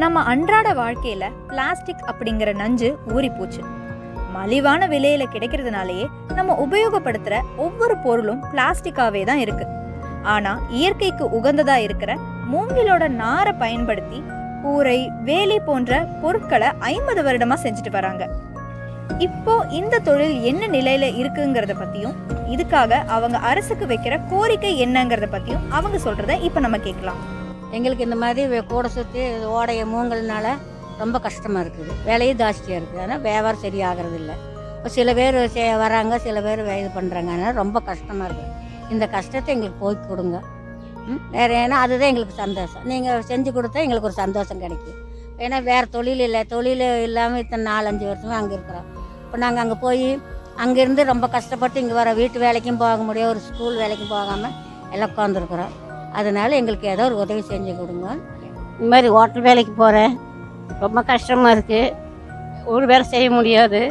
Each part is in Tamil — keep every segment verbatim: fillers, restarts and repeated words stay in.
நம்ம அன்றாட வாழ்க்கையில பிளாஸ்டிக் அப்படிங்கிற நஞ்சு ஊறி போச்சு. மலிவான விலையில கிடைக்கிறதுனாலயே நம்ம உபயோகப்படுத்துற ஒவ்வொரு பொருளும் பிளாஸ்டிக்காவே தான் இருக்கு. ஆனா இயற்கைக்கு உகந்ததா இருக்கிற மூங்கிலோட நாரை பயன்படுத்தி கூரை, வேலி போன்ற பொருட்களை ஐம்பது வருடமா செஞ்சுட்டு வராங்க. இப்போ இந்த தொழில் என்ன நிலையில இருக்குங்கிறத பத்தியும், இதுக்காக அவங்க அரசுக்கு வைக்கிற கோரிக்கை என்னங்கிறத பத்தியும் அவங்க சொல்றத இப்ப நம்ம கேட்கலாம். எங்களுக்கு இந்த மாதிரி கூட சுற்றி ஓடைய மூங்கல்னால ரொம்ப கஷ்டமாக இருக்குது. விலையும் ஜாஸ்தியாக இருக்குது. ஆனால் வியாபாரம் சரியாகிறது இல்லை. இப்போ சில பேர் வராங்க, சில பேர் இது பண்ணுறாங்க. அதனால் ரொம்ப கஷ்டமாக இருக்குது. இந்த கஷ்டத்தை எங்களுக்கு போய் கொடுங்க. ம் வேறு ஏன்னா அதுதான் எங்களுக்கு சந்தோஷம். நீங்கள் செஞ்சு கொடுத்தா எங்களுக்கு ஒரு சந்தோஷம் கிடைக்கும். ஏன்னா வேறு தொழில் இல்லை. தொழில் இல்லாமல் இத்தனை நாலஞ்சு வருஷமாக அங்கே இருக்கிறோம். இப்போ நாங்கள் அங்கே போய் அங்கேருந்து ரொம்ப கஷ்டப்பட்டு இங்கே வர வீட்டு வேலைக்கும் போக முடியும், ஒரு ஸ்கூல் வேலைக்கும் போகாமல் எல்லாம் உட்காந்துருக்குறோம். அதனால் எங்களுக்கு ஏதோ ஒரு உதவி செஞ்சு கொடுங்க. இந்த மாதிரி ஹோட்டல் வேலைக்கு போகிறேன். ரொம்ப கஷ்டமாக இருக்குது. ஒரு வேலை செய்ய முடியாது.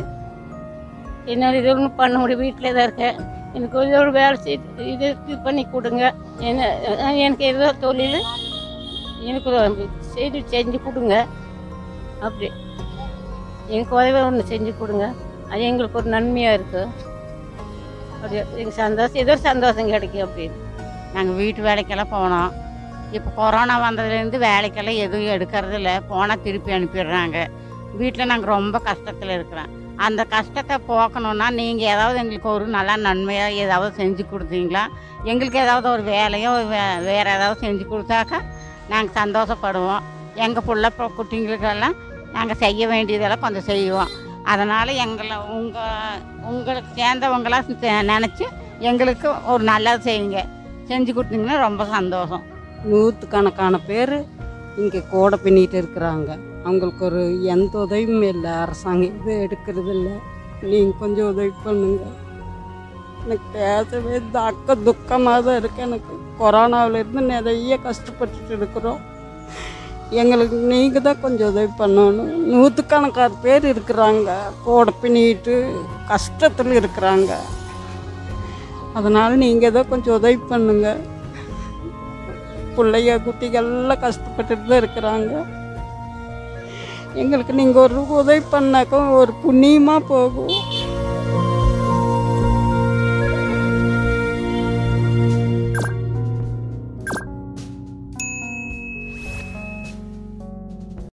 என்னால் இது ஒன்றும் பண்ண முடியும். வீட்டில் தான் இருக்கேன். எனக்கு ஒரு ஒரு வேலை செய்து இது இது பண்ணி கொடுங்க. என்ன எனக்கு ஏதோ தொழில் எனக்கு செய்து செஞ்சு கொடுங்க. அப்படி எனக்கு உதவி ஒன்று செஞ்சு கொடுங்க. அது எங்களுக்கு ஒரு நன்மையாக இருக்குது. அப்படி எங்களுக்கு சந்தோஷம், ஏதோ சந்தோஷம் கிடைக்கும். அப்படின்னு நாங்கள் வீட்டு வேலைக்கெல்லாம் போனோம். இப்போ கொரோனா வந்ததுலேருந்து வேலைக்கெல்லாம் எதுவும் எடுக்கிறது இல்லை. போனால் திருப்பி அனுப்பிடுறாங்க. வீட்டில் நாங்கள் ரொம்ப கஷ்டத்தில் இருக்கிறோம். அந்த கஷ்டத்தை போக்கணுன்னா நீங்கள் ஏதாவது எங்களுக்கு ஒரு நல்ல நன்மையாக ஏதாவது செஞ்சு கொடுத்தீங்களா? எங்களுக்கு ஏதாவது ஒரு வேலையோ வே வேறு ஏதாவது செஞ்சு கொடுத்தாக்கா நாங்கள் சந்தோஷப்படுவோம். எங்கள் பிள்ளை குட்டிங்களுக்கெல்லாம் நாங்கள் செய்ய வேண்டியதெல்லாம் கொஞ்சம் செய்வோம். அதனால் எங்களை உங்கள் உங்களுக்கு சேர்ந்தவங்களாம் நினச்சி எங்களுக்கு ஒரு நல்லது செய்யுங்க. செஞ்சு கொடுத்தீங்கன்னா ரொம்ப சந்தோஷம். நூற்றுக்கணக்கான பேர் இங்கே கோடை பின்னிட்டு இருக்கிறாங்க. அவங்களுக்கு ஒரு எந்த உதவியும் இல்லை. அரசாங்கம் இது எடுக்கிறது இல்லை. நீங்கள் கொஞ்சம் உதவி பண்ணுங்க. எனக்கு பேசவே தக்க துக்கமாக தான் இருக்குது. எனக்கு கொரோனாவிலேருந்து நிறைய கஷ்டப்பட்டுட்டு இருக்கிறோம். எங்களுக்கு நீங்கள் தான் கொஞ்சம் உதவி பண்ணணும். நூற்றுக்கணக்கான பேர் இருக்கிறாங்க, கோடை பின்னிட்டு கஷ்டத்தில் இருக்கிறாங்க. அதனால் நீங்கள் தான் கொஞ்சம் உதவி பண்ணுங்க. பிள்ளைய குட்டிகள்லாம் கஷ்டப்பட்டுட்டு தான் இருக்கிறாங்க. எங்களுக்கு நீங்கள் ஒரு உதவி பண்ணாக்கா ஒரு புண்ணியமாக போகும்.